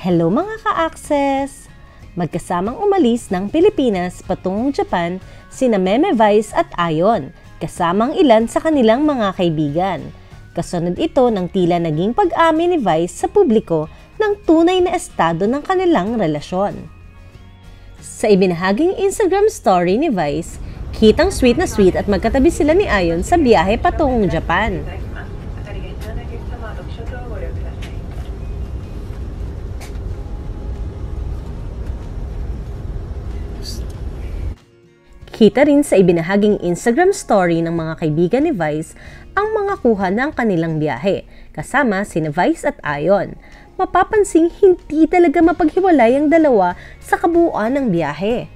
Hello mga ka-access! Magkasamang umalis ng Pilipinas patungong Japan sina Meme Vice at Ayon, kasamang ilan sa kanilang mga kaibigan. Kasunod ito ng tila naging pag-amin ni Vice sa publiko ng tunay na estado ng kanilang relasyon. Sa ibinahaging Instagram story ni Vice, kitang sweet na sweet at magkatabi sila ni Ayon sa biyahe patungong Japan. Kita rin sa ibinahaging Instagram story ng mga kaibigan ni Vice ang mga kuha ng kanilang biyahe, kasama sina Vice at Ayon. Mapapansing hindi talaga mapaghiwalay ang dalawa sa kabuuan ng biyahe.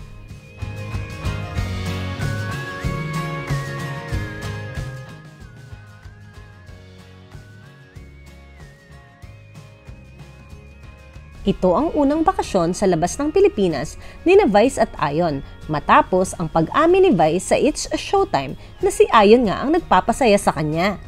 Ito ang unang bakasyon sa labas ng Pilipinas ni Vice at Ayon matapos ang pag-amin ni Vice sa It's a Showtime na si Ayon nga ang nagpapasaya sa kanya.